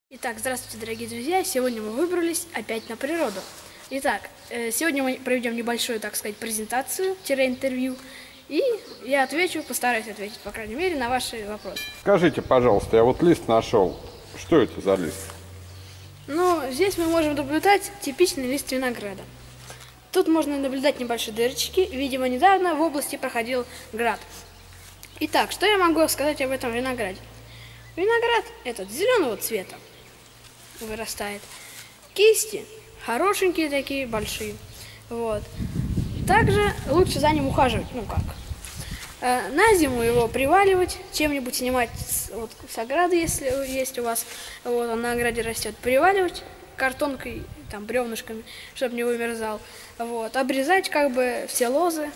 Итак, здравствуйте, дорогие друзья! Сегодня мы выбрались опять на природу. Итак, сегодня мы проведем небольшую, так сказать, презентацию-интервью. И я постараюсь ответить, по крайней мере, на ваши вопросы. Скажите, пожалуйста, я вот лист нашел. Что это за лист? Ну, здесь мы можем наблюдать типичный лист винограда. Тут можно наблюдать небольшие дырочки. Видимо, недавно в области проходил град. Итак, что я могу сказать об этом винограде? Виноград этот зеленого цвета вырастает. Кисти хорошенькие такие, большие. Вот. Также лучше за ним ухаживать, на зиму его приваливать, чем-нибудь снимать с ограды, если есть у вас, вот он на ограде растет, приваливать картонкой, бревнышками, чтобы не вымерзал. Вот. Обрезать все лозы,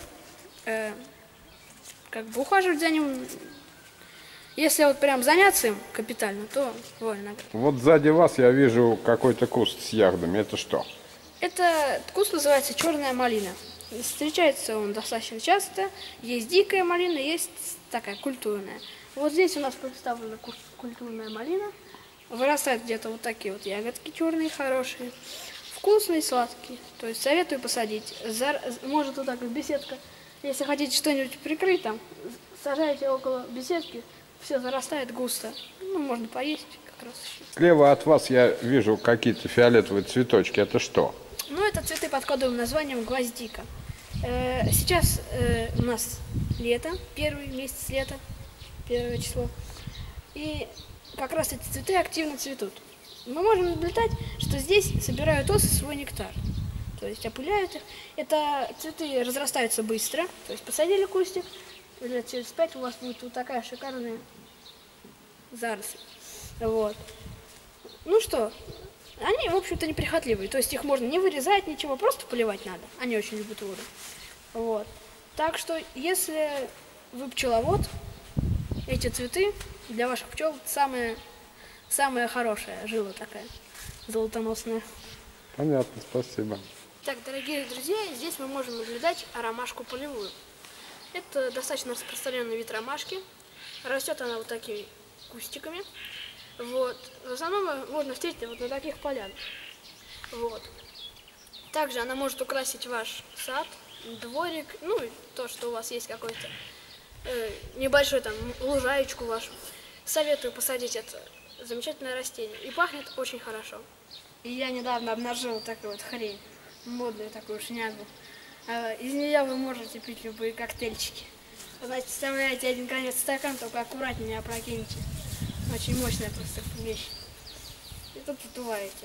ухаживать за ним. Если вот прям заняться им капитально, то виноград. Вот сзади вас я вижу какой-то куст с ягодами. Это что? Это куст называется черная малина. Встречается он достаточно часто. Есть дикая малина, есть такая культурная. Вот здесь у нас представлена культурная малина. Вырастают где-то вот такие вот ягодки черные, хорошие. Вкусные, сладкие. То есть советую посадить. Может вот так вот беседка. Если хотите что-нибудь прикрыть, сажайте около беседки. Все зарастает густо. Можно поесть как раз еще. Слева от вас я вижу какие-то фиолетовые цветочки. Это что? Это цветы под кодовым названием гвоздика. Сейчас у нас лето, первый месяц лета, 1 число. И как раз эти цветы активно цветут. Мы можем наблюдать, что здесь собирают осы свой нектар. То есть опыляют их. Это цветы разрастаются быстро. То есть посадили кустик, лет через 5 у вас будет вот такая шикарная заросль. Вот. Они, в общем-то, неприхотливые. То есть их можно не вырезать, ничего, просто поливать надо. Они очень любят воду. Вот. Так что, если вы пчеловод, эти цветы для ваших пчел самая хорошая жила такая, золотоносная. Понятно, спасибо. Так, дорогие друзья, здесь мы можем наблюдать ромашку полевую. Это достаточно распространенный вид ромашки. Растет она вот такими кустиками. Вот. В основном можно встретить вот на таких полянах. Вот. Также она может украсить ваш сад, дворик, и то, что у вас есть какой-то небольшой лужаечку вашу. Советую посадить это замечательное растение. И пахнет очень хорошо. И я недавно обнаружила такую вот хрень, модную такую шнягу. Из нее вы можете пить любые коктейльчики. Значит, вставляете один конец в стакан, только аккуратнее не опрокиньте. Очень мощная просто вещь. И тут подуваете.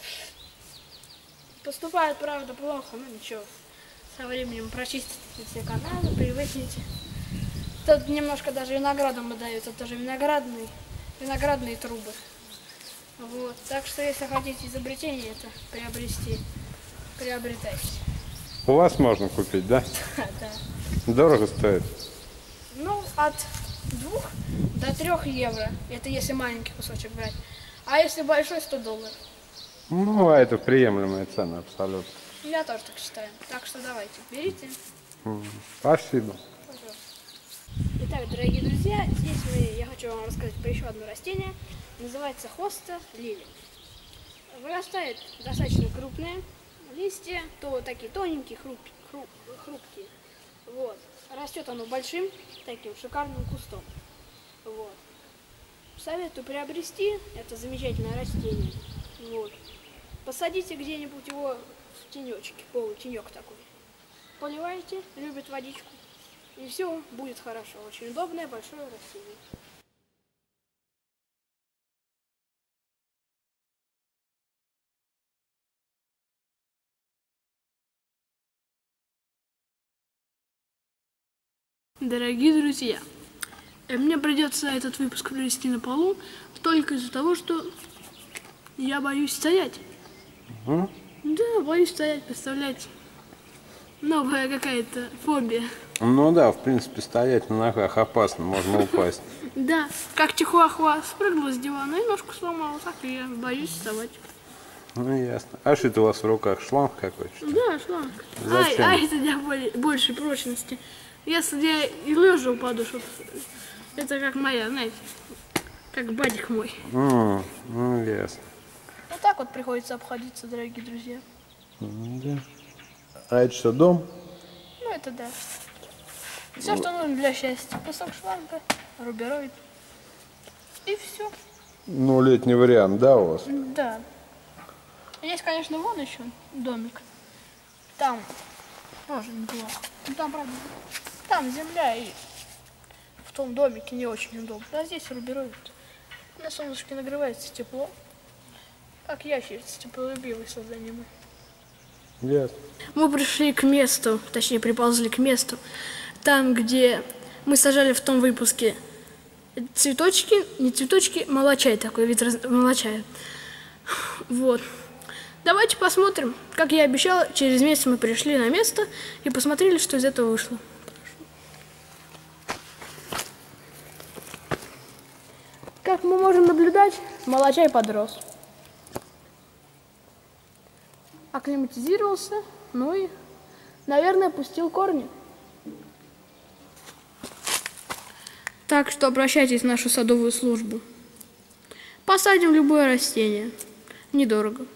Поступает, правда, плохо, но ничего. Со временем прочистите все каналы, привыкнете. Тут немножко даже виноградом выдают, это тоже виноградные трубы. Вот. Так что, если хотите изобретение это приобрести, приобретайте. У вас можно купить, да? Да. Дорого стоит? От 2 до 3 евро. Это если маленький кусочек брать. А если большой, $100. А это приемлемая цена абсолютно. Я тоже так считаю. Так что давайте, берите. Спасибо. Пожалуйста. Итак, дорогие друзья, здесь я хочу вам рассказать про еще одно растение. Называется хоста лилия. Вырастает достаточно крупные листья, такие тоненькие, хрупкие. Вот. Растет оно большим, таким шикарным кустом. Вот. Советую приобрести это замечательное растение. Вот. Посадите где-нибудь его в тенечке, полутенек такой. Поливайте, любит водичку. И все будет хорошо. Очень удобное большое растение. Дорогие друзья, мне придется этот выпуск провести на полу только из-за того, что я боюсь стоять. Да, боюсь стоять, представляете? Новая какая-то фобия. Да, в принципе, стоять на ногах опасно, можно упасть. Да, как чихуахуа спрыгнула с дивана и ножку сломала, так и я боюсь вставать. Ясно. А что это у вас в руках? Шланг какой-то? Да, шланг. Зачем? Это для большей прочности. Если я и лежа упаду, это как моя, знаете, как батик мой. Ну, ясно. Вот так вот приходится обходиться, дорогие друзья. Да. А это что, дом? Ну это да. Все, что нужно для счастья. Кусок шланга, рубероид. И все. Ну, летний вариант, да, у вас? Да. Есть, конечно, вон еще домик. Там тоже неплохо. Ну, там, правда, там земля, и в том домике не очень удобно. А здесь рубероид. На солнышке нагревается тепло. Как ящерица, теплолюбивый создание мы. Ясно. Мы пришли к месту, точнее приползли к месту, там, где мы сажали в том выпуске цветочки, не цветочки, молочай такой, вид молочая. Вот. Давайте посмотрим. Как я и обещала, через месяц мы пришли на место и посмотрели, что из этого вышло. Как мы можем наблюдать, молочай подрос. Акклиматизировался, ну и, наверное, пустил корни. Так что обращайтесь в нашу садовую службу. Посадим любое растение. Недорого.